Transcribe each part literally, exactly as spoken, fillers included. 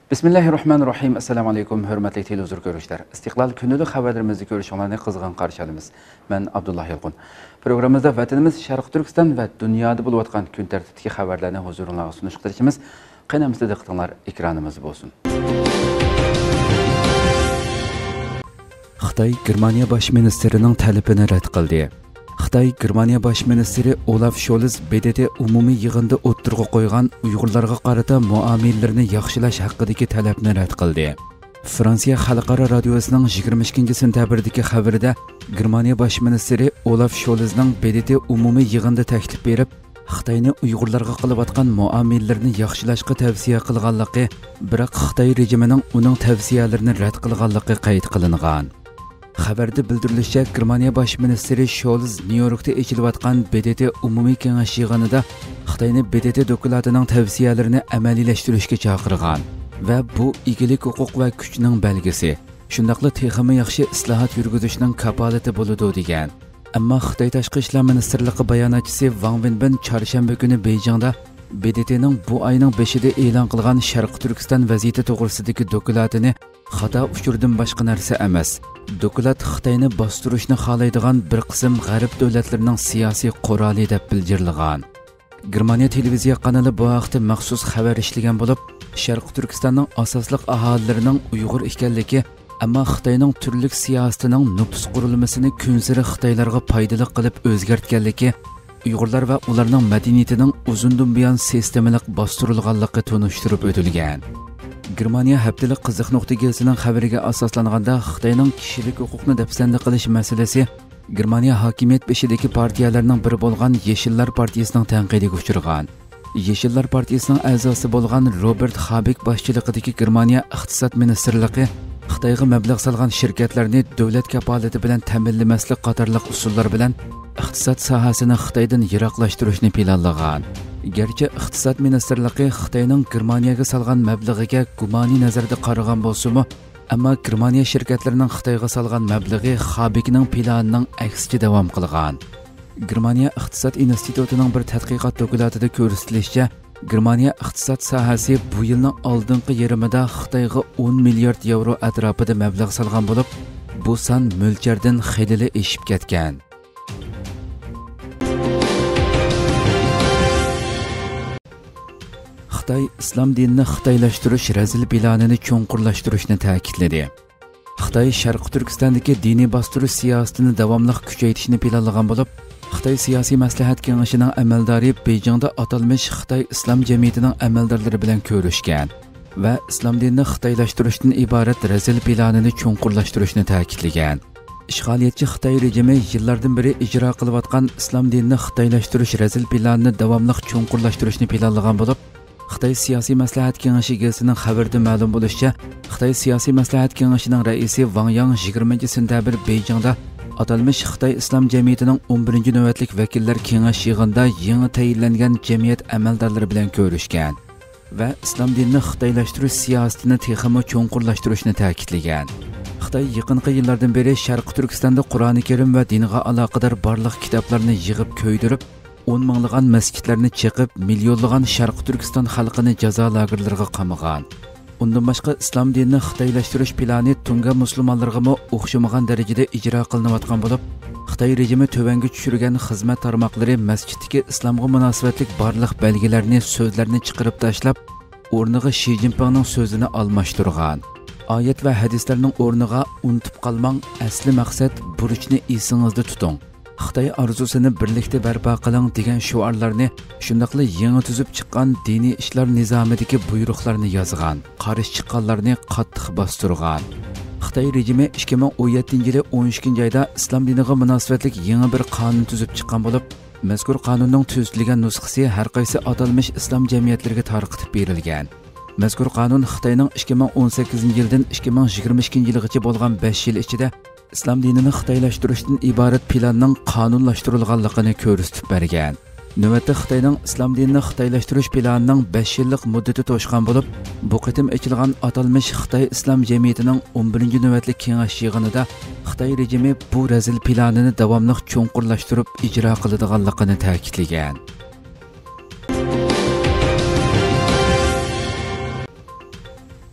Bismillahirrahmanirrahim. Assalamu alaykum, hörmətli televizor görüşlər. İstiqlal günlük xəbərlərimizi görüşənlərini qızğın qarşılayırıq. Mən Abdullah Yılğun. Proqramımızda vətənimiz Şərq Türkistan və dünyada olub atqan gün tərtibdəki xəbərlərini huzurunuzğa sunuşduracağıq. Qənəmizdə diqqətinizlər ekranımız olsun. Xitoy Germaniya baş ministerining talabini rad qildi. Xitoy Germaniya baş ministeri Olaf Scholz B D T umumiy yig'inda o'ttirg'i qo'ygan Uyg'urlarga qarata muomalalarini yaxshilash haqidagi talabni rad qildi. Fransiya xalqaro radiosining yigirma ikkinchi sentabrdagi xabarida Germaniya baş ministeri Olaf Scholzning B D T umumiy yig'inda taklif berib, Xitoyni Uyg'urlarga qilib atgan muomalalarini yaxshilashga tavsiya qilganligi, biroq Xitoy rejimining uning tavsiyalarini rad qilganligi qayd qilingan. Xabarda bildirilishicha, Germaniya baş ministeri Scholz Nyu-Yorkda echilayotgan B D T umumiy kengash yig'inida Xitoyni B D T doklatining tavsiyalarini amaliylashtırishga chaqirgan va bu egilik huquq va kuchning belgisi. Shundaqla texmi yaxshi islohot yurgizishning kapolati bo'ladi degan. Ammo Xitoy tashqi ishlar ministrligi bayonotchisi Wang Wenbin chorshanba kuni Beijingda B D T'ning bu oyning beshida e'lon qilgan Sharq Turkiston vaziyati to'g'risidagi doklatini xato uchurdan boshqa narsa emas. Doklat Xitoyni bostirishni xohlaydigan bir qism g'arb davlatlarining siyosiy quroli deb bildirilgan. Germaniya televiziya kanali bu haqda maxsus xabar ishlagan bo'lib, Sharq Turkistonning asosliq aholilarining Uyg'ur ekanligi, ammo Xitoyning turli siyosatining nufuz qurilmasini kunsiri Xitoylarga foydali qilib o'zgartganligi, Uyg'urlar va ularning madaniyatining uzundan buyon sistemalik bostirilganligi tunishtirib o'tilgan. Germaniya haftalik qiziq nuqta gazetining xabariga asoslanganda Xitoyning kishilik huquqni dafsanda qilish masalasi Germaniya hokimiyat beshidagi partiyalarning biri bo'lgan Yeshillar partiyasining tanqidiga uchragan. Yeshillar partiyasining a'zosi bo'lgan Robert Habeck boshchiligidagi Germaniya iqtisod ministrligi Xitoyga mablag' solgan shirkatlarni davlat kapolati bilan ta'minlamaslik qatorliq usullar bilan iqtisod sohasini Xitoydan yiroqlashtirishni planlagan. Gerçi iqtisod ministrligi Xitoyning Germaniyaga solgan mablag'iga gumoniy nazarda qaragan bo'lsa-mu, ammo Germaniya shirkatlarining Xitoyga solgan mablag'i Habeckning planining aksiga davom qilgan. Germaniya iqtisod institutining bir tadqiqot dokladida ko'rsatilishicha, Germaniya iqtisod sohasi bu yilning oldingi yarmida Xitoyga o'n milliard yevro atrofida mablag' solgan bo'lib, bu son mo'ljardan xeyli eshib ketgan. Xitoy islom dinini xitoylashtirish razil planini cho'nqurlashtirishni ta'kidladi. Xitoy Sharq Turkistondagi diniy bostirish siyosatini davomli kuchaytirishni planlagan bo'lib, Xitoy siyosiy maslahat kengashining amaldori Beijingda atalmish Xitoy islom jamiyatining amaldorlari bilan ko'rishgan va islom dinini xitoylashtirishdan iborat razil planini cho'nqurlashtirishni ta'kidlagan. Ishg'oliyatchi Xitoy rejimi yillardan beri ijro qilayotgan islom dinini xitoylashtirish razil planini davomli cho'nqurlashtirishni planlagan bo'lib, Xitoy siyosiy maslahat kengashi gazetining xabarida ma'lum bo'lishicha, Xitoy siyosiy maslahat kengashining raisi Wang Yang yigirmanchi sentabr Beijingda atalmish Xitoy islom jamiyatining o'n birinchi navbatlik vakillar kengash yig'inida yangi tayinlangan jamiyat amaldorlari bilan ko'rishgan va islom dinini xitoylashtirish siyosatini texmi cho'nqurlashtirishni ta'kidlagan. Xitoy yaqinqi yillardan beri Sharq Turkistonda Qur'oni Karim va dinga aloqador barliq kitoblarni yig'ib ko'ydirib, o'n minglagan masjidlarni chiqib, millionlagan Sharq Turkiston xalqini jazo lagerlariga qamagan. Undan boshqa islom dinini xitoylashtirish plani tunga musulmonlarga o'xshamagan darajada ijro qilinayotgan bo'lib, Xitoy rejimi tövanga tushirgan xizmat tarmoqlari masjiddagi islomga munosabatlik barliq belgilarni, so'zlarni chiqarib tashlab, o'rniga Xi Jinpingning so'zini almashtirgan. Oyat va hadislarning o'rniga unutib qolmang, asli maqsad burchni esingizda tuting. Xitoy arzusini birlikda barpo qiling degan shuarlarni, shundaqla yangi tuzib chiqqan diniy ishlar nizomidagi buyruqlarni yozgan, qarish chiqqanlarni qattiq bostirgan. Xitoy rejimi ikki ming o'n yettinchi yil o'n ikkinchi oyda islom diniga munosabatlik yangi bir qonun tuzib chiqqan bo'lib, mazkur qonunning tuzilgan nusxasi har qaysi atalmish islom jamiyatlariga tarqatib berilgan. Mazkur qonun Xitoyning ikki ming o'n sakkizinchi yildan ikki ming yigirma ikkinchi yilgacha bo'lgan besh yil ichida islom dinini xitoylashtirishdan iborat planning qonunlashtirilganligini ko'rsatib bergan. Navbatda Xitoyning islom dinini xitoylashtirish planining besh yillik muddati to'shgan bo'lib, bu qitim ochilgan atalmish Xitoy islom jamiyatining o'n birinchi navbatlik kengash yig'inida Xitoy rejimi bu razil planini davomli cho'nqurlashtirib ijro qiladiganligini ta'kidlagan.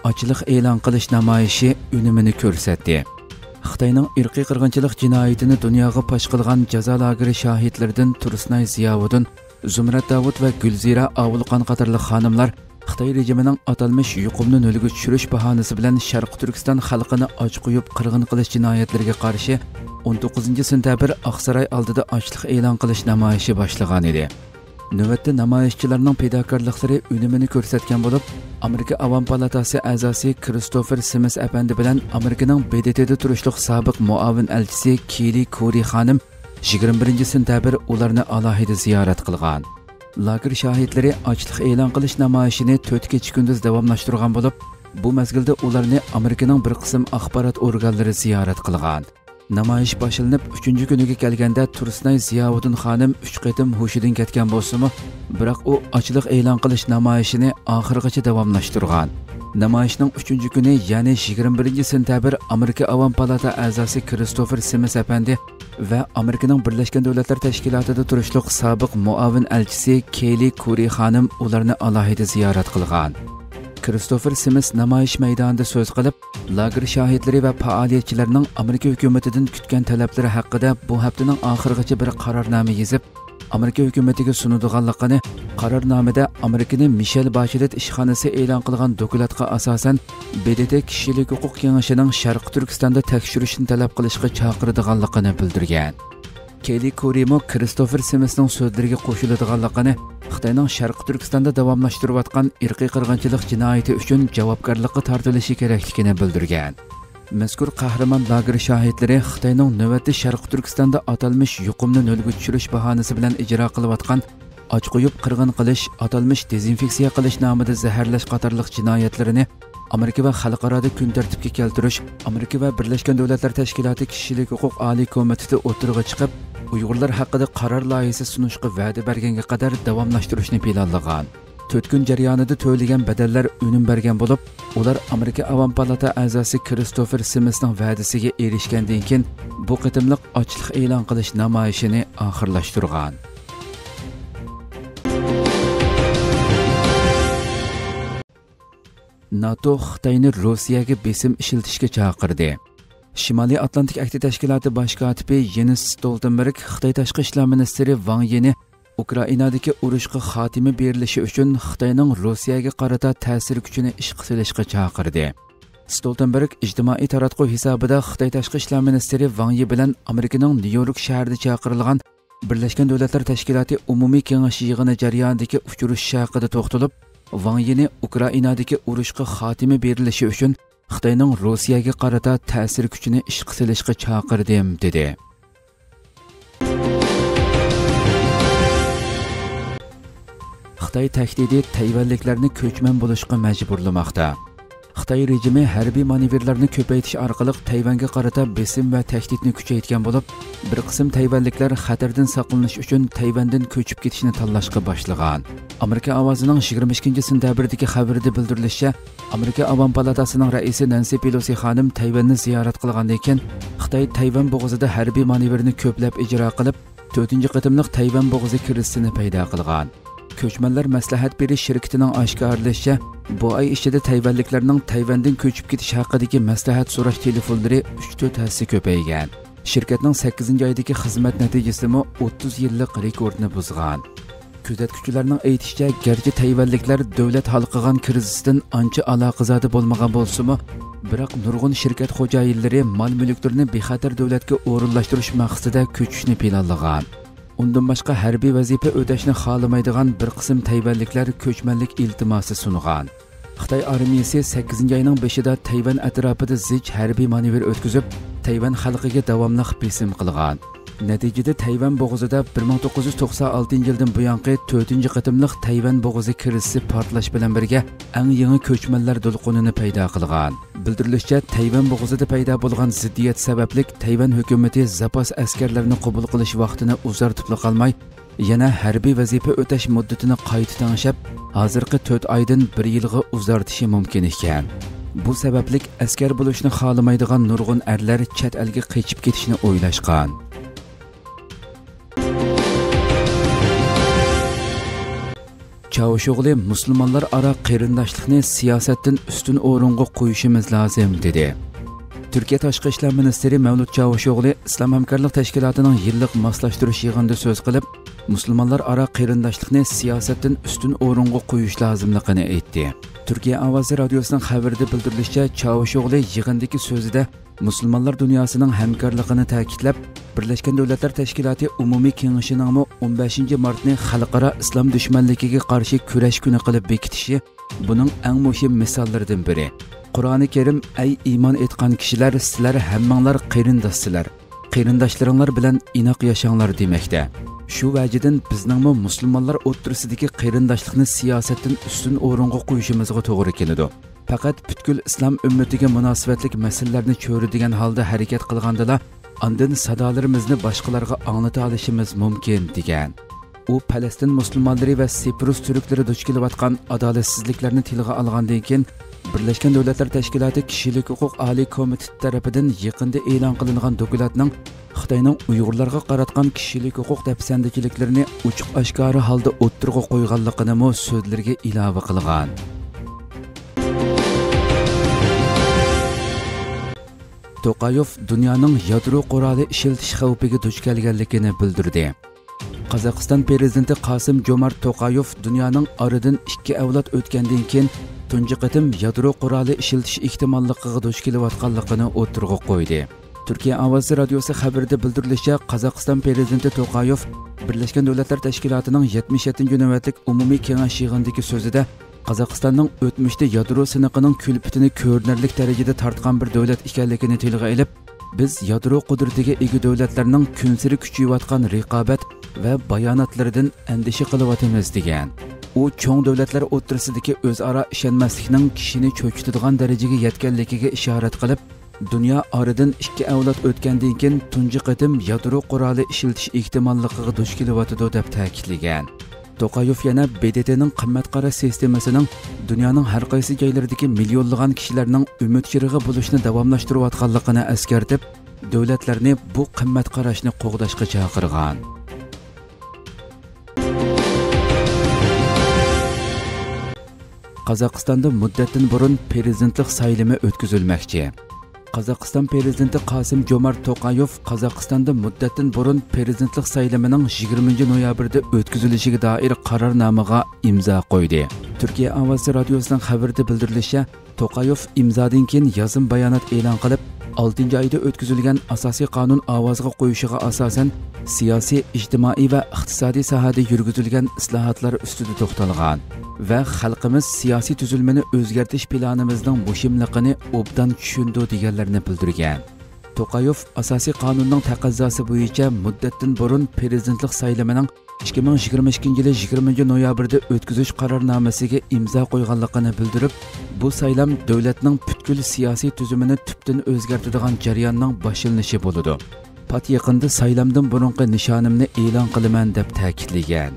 ochliq e'lon qilish namoyishi unumini ko'rsatdi. Xitoyning irqiy qirg'inchilik jinoyatini dunyoga fosh qilgan jazo lageri shohidlaridan Tursunay Ziyovuddin, Zumrat Davud va Gulzira Ovulqon qatorli xonimlar Xitoy rejimining atalmish yuqumni nolga tushirish bahonasi bilan Sharq Turkiston xalqini och qo'yib qirg'in qilish jinoyatlariga qarshi o'n to'qqizinchi sentabr Oqsaroy oldida ochliq e'lon qilish namoyishi boshlagan edi. Navbatda namoyishchilarning fedakorliklari unumini ko'rsatgan bo'lib, Amerika Avam palatasi a'zosi Kristofer Simis apandi bilan Amerikaning B D T'da turishliq sobiq muavin elchisi Kelly Kuri xonim yigirma birinchi sentabr ularni alohida ziyorat qilgan. Lager shohidlari ochliq e'lon qilish namoyishini to'rt kecha kunduz davomlashtirgan bo'lib, bu mezgilda ularni Amerikaning bir qism axborot organlari ziyorat qilgan. Namoyish boshlanib uchinchi kuniga kelganda Tursunay Ziyovuddin xonim uch qatim hushidan ketgan bo'lsa-mu, biroq u ochliq e'lon qilish namoyishini oxirigacha davomlashtirgan. Namoyishning uchinchi kuni, ya'ni yigirma birinchi sentabr Amerika Avam palata a'zosi Kristofer Simis apandi va Amerikaning Birlashgan Davlatlar Tashkilotida turishliq sobiq muavin elchisi Kelly Kuri xonim ularni alohida ziyorat qilgan. Kristofer Simis namoyish maydonida so'z qilib, lager shohidlari va faoliyatchilarning Amerika hukumatidan kutgan talablari haqida bu haftaning oxirigacha bir qarornoma yozib, Amerika hukumatiga sunadiganligini, qarornomada Amerikaning Michel Bachelet ishxonasi e'lon qilgan dokladga asosan B D T kishilik huquq kengashining Sharq Turkistonda tekshirishni talab qilishga chaqiradiganligini bildirgan. Kelly Kurimo Kristofer Simisning so'zlariga qo'shiladiganligini, Xitoyning Sharq Turkistonda davomlashtirayotgan irqiy qirg'inchilik jinoyati uchun javobgarlikka tortilishi kerakligini bildirgan. Mazkur qahramon lager shohidlari Xitoyning navbatda Sharq Turkistonda atalmish yuqumni nolga tushirish bahonasi bilan ijro qilayotgan och qo'yib qirg'in qilish, atalmish dezinfeksiya qilish nomida zaharlash qatorliq jinoyatlarini Amerika va xalqaroda kun tartibga keltirish, Amerika va Birlashgan Davlatlar Tashkiloti kishilik huquq oliy komiteti o'tirg'i chiqib, Uyg'urlar haqida qaror loyihasi sunishga va'da berganga qadar davomlashtirishni planlagan. to'rt kun jarayonida to'lagan badallar unum bergan bo'lib, ular Amerika Avam palata a'zosi Kristofer Simisning va'dasiga erishgandan keyin bu qitimliq ochliq e'lon qilish namoyishini oxirlashtirgan. NATO Xitoyni Rossiyaga besim ishlatishga chaqirdi. Shimoliy Atlantik Akti Tashkiloti bosh kotibi Jens Stoltenberg Xitoy tashqi ishlar ministri Wang Yini Ukrainadagi urushga xotima berilishi uchun Xitoyning Rossiyaga qarata ta'sir kuchini ishga solishga chaqirdi. Stoltenberg ijtimoiy taratquv hisobida Xitoy tashqi ishlar ministri Wang Yi bilan Amerikaning Nyu-York shahrida chaqirilgan Birlashgan Davlatlar Tashkiloti umumiy kengashi yig'ini jarayonidagi uchrashish haqida to'xtalib, Wang Yini Ukrainadagi urushga xotima berilishi uchun Xitoyning Rossiyaga qarata ta'sir kuchini ishga solishga chaqirdim dedi. Xitoy tahdidi Tayvanliklarni ko'chman bo'lishga majburlamoqda. Xitoy rejimi harbiy manevrlarni ko'paytirish orqali Tayvanga qarata besim va tahdidni kuchaytirgan bo'lib, bir qism Tayvanliklar xatardan saqlanish uchun Tayvandan ko'chib ketishni tanlashga boshlagan. Amerika ovozining yigirma ikkinchi sentabrdagi xabarida bildirilishicha, Amerika Avam palatasining raisi Nancy Pelosi xonim Tayvanni ziyorat qilgandan keyin Xitoy Tayvan bo'g'izida harbiy manevrni ko'plab ijro qilib, to'rtinchi qatimliq Tayvan bo'g'izi kirisini paydo qilgan. Ko'chmanlar maslahat berish shirkatining oshkorlashicha, bu oy ichida Tayvanliklarning Tayvandan ko'chib ketish haqidagi maslahat so'rash telefonlari uch to'rt hassa ko'paygan. Shirkatning sakkizinchi oydagi xizmat natijasimi o'ttiz yillik rekordni buzgan. Kuzatuvchilarning aytishicha, garchi Tayvanliklar davlat hal qilgan krizisdan ancha aloqazodi bo'lmagan bo'lsa-mu, biroq nurg'un shirkat xo'jayinlari mol-mulklarini bexatar davlatga o'rinlashtirish maqsadida ko'chishni planlagan. Undan boshqa harbiy vazifa o'tashni xohlamaydigan bir qism Tayvanliklar ko'chmanlik iltimosi sungan. Xitoy armiyasi sakkizinchi oyning beshida Tayvan atrofida zich harbiy manevr o'tkazib, Tayvan xalqiga davomli besim qilgan. Natijada Tayvan bo'g'izida bir ming to'qqiz yuz to'qson oltinchi yildan buyongi to'rtinchi qatimliq Tayvan bo'g'izi kirisi portlash bilan birga eng yangi ko'chmanlar to'lqinini paydo qilgan. Bildirilishicha, Tayvan bo'g'izida paydo bo'lgan ziddiyat sababli Tayvan hukumati zapas askarlarini qabul qilish vaqtini uzartib qolmay, yana harbiy vazifa o'tash muddatini qayta tanlab, hozirgi to'rt oydan bir yilga uzartishi mumkin ekan. Bu sababli askar bo'lishni xohlamaydigan nurg'un erlar chet elga qochib ketishni o'ylashgan. Çavuşoğlu Müslümanlar ara qarindoshlikni siyosatdan ustun o'ringa qo'yishimiz lozim dedi. Türkiye Tashqi ishlar ministri Mavlud Çavuşoğlu İslam Hamkorlik Tashkilotining yillik moslashtirish yig'inida so'z qilib, Müslümanlar ara qarindoshlikni siyosatdan ustun o'ringa qo'yish lozimligini aytdi. Türkiye Ovozi Radiosuning xabarida bildirilishicha, Çavuşoğlu yig'indagi so'zida Müslümanlar dunyosining hamkorligini ta'kidlab, Birleşken Devletler Teşkilatı Umumiy Kengashining o'n beshinchi martni xalqaro islom dushmanligiga qarshi kurash kuni qilib bekitishi buning eng muhim misollaridan biri. Qur'oni Karim ey iymon etgan kishilar, sizlar hammanglar qarindoshsizlar. Qarindoshlaringlar bilan inoq yashanglar demoqda. Shu vajidan bizning musulmonlar o'rtasidagi qarindoshlikni siyosatdan ustun o'ringa qo'yishimizga to'g'ri keladi. Faqat butkul islom ummatiga munosabatlik masalalarni cho'radigan holda harakat qilgandala, andin sadolarimizni boshqalarga anglata olishimiz mumkin degan. U Falastin musulmonlari va Siprus turklari duch kelayotgan adolatsizliklarni tilga olgandan keyin Birleşken Devletler Teşkilatı Kishilik Huquq Oliy Komiteti tarafidan yaqinda e'lon qilingan dokumentning Xitoyning Uyg'urlarga qaratgan kishilik huquq dafsandichiliklarni ochiq oshkora holda o'ttirg'a qo'yganligini mo so'zlarga ilova qilgan. To'qayev dunyoning yadro quroli ishiltish xavfiga duch kelganligini bildirdi. Qozog'iston prezidenti Qosim Jomart To'qayev dunyoning oradan ikki avlod o'tgandan keyin tunji qatim yadro quroli ishiltish ehtimolligiga duch kelayotganligini o'tirg'a qo'ydi. Türkiye Ovozi Radiosi xabarida bildirilishicha, Qozog'iston prezidenti To'qayev Birleşken Devletler Teşkilatı'nın yetmiş yettinchi navbatlik umumiy kengash yig'inidagi so'zida Qozog'istonning o'tmishda yadro siniqining kulpitini ko'rinarli darajada tortgan bir davlat ekanligini tilga olib, biz yadro qudratiga ega davlatlarning kunsiri kuchayotgan raqobat va bayonotlaridan andisha qilyapmiz degan. U cho'ng davlatlar o'rtasidagi o'zaro ishonmaslikning kishini cho'chitadigan darajaga yetganligiga ishorat qilib, dunyo oradan ikki avlod o'tgandan keyin tunji qatim yadro quroli ishiltish ehtimolligiga duch kelyotidi deb ta'kidlagan. To'qayev yana B D T'ning qimmat qarash sistemasining dunyoning har qaysi joylaridagi millionlagan kishilarning umid chirig'i bo'lishni davomlashtirayotganligini eskartib, davlatlarni bu qimmat qarashni qo'g'dashga chaqirgan. Qozog'istonda muddatdan burun prezidentlik saylimi o'tkazilmoqchi. Qozog'iston prezidenti Qosim Jomart To'qayev Qozog'istonda muddatdan burun prezidentlik saylimining yigirmanchi noyabrda o'tkazilishiga doir qarornomaga imzo qo'ydi. Türkiye Ovozi Radiosuning xabarida bildirilishicha, To'qayev imzodan keyin yozim bayonot e'lon qilib, oltinchi oyda o'tkazilgan asosiy qonun ovozga qo'yishiga asosan siyosiy, ijtimoiy va iqtisodiy sohada yurgizilgan islohotlar ustida to'xtalgan va xalqimiz siyosiy tuzilmani o'zgartirish planimizning muhimligini obdan tushundi deganlarni bildirgan. To'qayev asosiy qonunning taqozosi bo'yicha muddatdan burun prezidentlik saylimining ikki ming yigirma ikkinchi yil yigirmanchi noyabrda o'tkazish qarornomasiga imzo qo'yganligini bildirib, bu saylam davlatning butkul siyosiy tuzumini tubdan o'zgartiradigan jarayonning boshlanishi bo'ladi. Pat yaqinda saylamdan burungi nishonimni e'lon qilaman deb ta'kidlagan.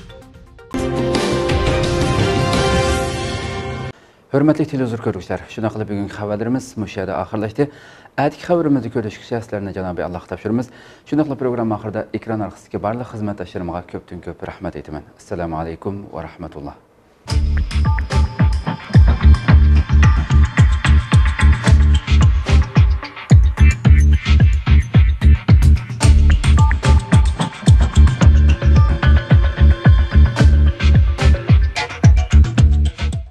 Hürmetli televizor ko'ruvchilar, shuna qilib bugungi xabarlarimiz mushu yerda oxirlashdi. Atigi xabarimizni ko'rishga sizlarni Janobi Alloh topshiramiz. Shuna qilib program oxirida ekran orqasidagi barcha xizmatdoshlarimga ko'pdan ko'p rahmat aytaman. Assalomu alaykum va rahmatulloh.